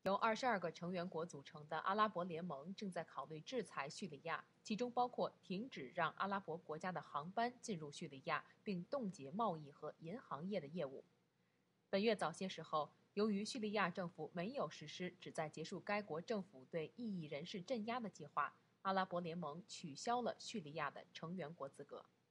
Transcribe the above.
由22个成员国组成的阿拉伯联盟正在考虑制裁叙利亚，其中包括停止让阿拉伯国家的航班进入叙利亚，并冻结贸易和银行业的业务。本月早些时候，由于叙利亚政府没有实施旨在结束该国政府对异议人士镇压的计划，阿拉伯联盟取消了叙利亚的成员国资格。